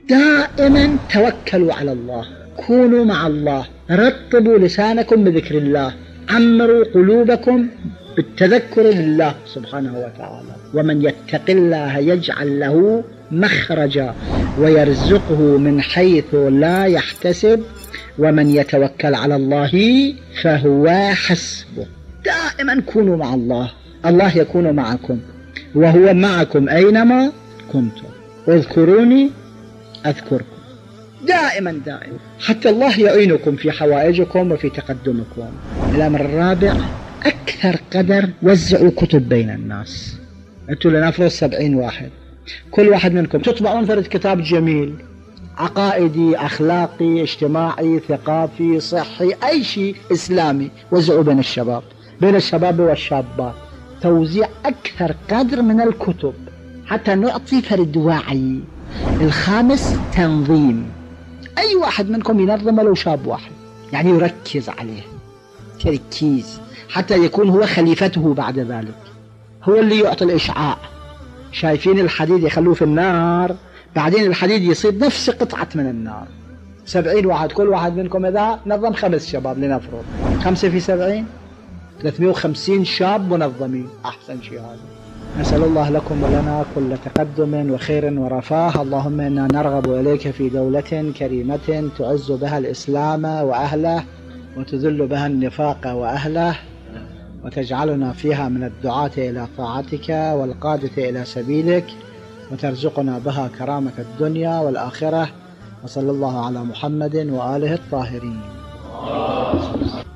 دائما توكلوا على الله، كونوا مع الله، رطبوا لسانكم بذكر الله، عمروا قلوبكم بالتذكر لله سبحانه وتعالى. ومن يتق الله يجعل له مخرجا ويرزقه من حيث لا يحتسب ومن يتوكل على الله فهو حسبه. دائما كونوا مع الله، الله يكون معكم وهو معكم أينما كنتم. اذكروني أذكركم. دائما حتى الله يعينكم في حوائجكم وفي تقدمكم. الأمر الرابع، أكثر قدر وزعوا كتب بين الناس. أنتوا لنفرض 70 واحد، كل واحد منكم تطبعون فرد كتاب جميل، عقائدي، أخلاقي، اجتماعي، ثقافي، صحي، أي شيء إسلامي، وزعوا بين الشباب والشابات. توزيع أكثر قدر من الكتب حتى نعطي فرد واعي. الخامس، تنظيم. أي واحد منكم ينظم لو شاب واحد، يعني يركز عليه تركيز حتى يكون هو خليفته بعد ذلك، هو اللي يعطي الإشعاع. شايفين الحديد يخلوه في النار، بعدين الحديد يصير نفس قطعة من النار. 70 واحد، كل واحد منكم إذا نظم 5 شباب لنفرض، 5 في 70 350 شاب منظمين. أحسن شيء هذا. نسأل الله لكم ولنا كل تقدم وخير ورفاه. اللهم إنا نرغب إليك في دولة كريمة تعز بها الإسلام وأهله وتذل بها النفاق وأهله، وتجعلنا فيها من الدعاة إلى طاعتك والقادة إلى سبيلك، وترزقنا بها كرامة الدنيا والآخرة. وصلى الله على محمد وآله الطاهرين.